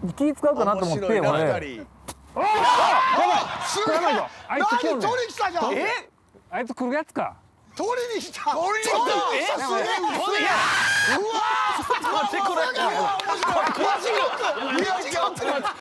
気使うかなと思って俺。 すげえ。 あいつ来るね。 何取り来たじゃん。 あいつ来るやつか。 取りに来た。取りに来た。すげえ。うわ。 待ってこれ。